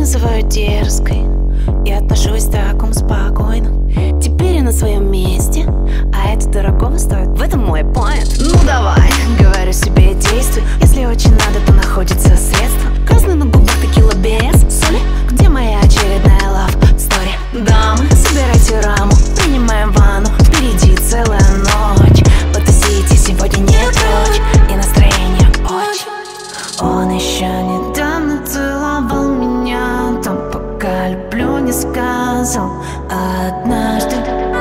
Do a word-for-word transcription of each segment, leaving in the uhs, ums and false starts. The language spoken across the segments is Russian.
называю дерзкой и отношусь к такому спокойно. Теперь я на своем месте, а это дорогого стоит. В этом мой поинт. Ну давай, говорю себе, действуй. Если очень надо, то находится средство. Красный на губах, текила без соли. Где моя очередная love story? Дамы, собирайте раму, принимаем ванну. Впереди целая ночь. Потусите, сегодня не прочь. И настроение очень. Он еще недавно целовал меня, там пока люблю не сказал. Однажды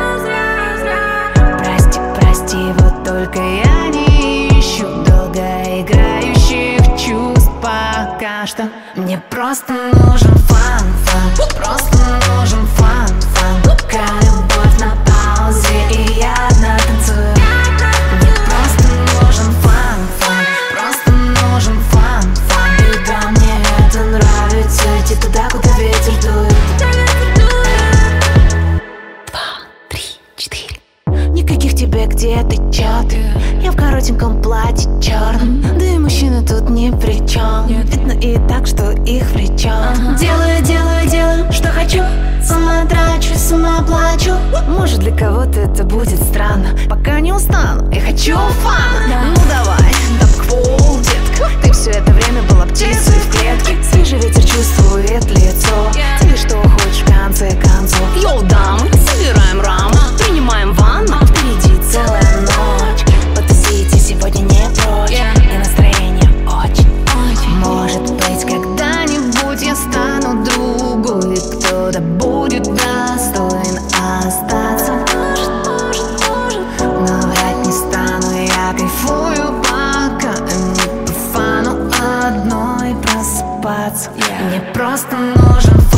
прости, прости, вот только я не ищу долгоиграющих чувств пока что. Мне просто нужен фан, фан, просто нужен фан, фан. Пока любовь на паузе и я одна танцую. Мне просто нужен фан, фан, просто нужен фан, фан. И да, мне это нравится, идти туда, куда ветер дует. Никаких тебе, где ты, чё ты? Я в коротеньком платье черном. Да и мужчины тут ни при чем. Видно и так, что их влечет. Делаю, делаю, делаю, что хочу. Сама трачусь, сама плачу. Может, для кого-то это будет странно. Пока не устану и хочу фана. Ну давай, тапквол, детка. Ты все это время была птицей в клетке. Свежий ветер чувствует лицо. Тебе что хочешь в конце концов? Йоу, дамы, собираем раму, принимаем ванну. Впереди целая ночь. Потусите, сегодня не прочь. И настроение очень, очень. Может быть, когда-нибудь я стану другу, и кто-то будет достоин остаться. Но врать не стану, я кайфую пока. Не по фану одной просыпаться. Мне просто нужен фан.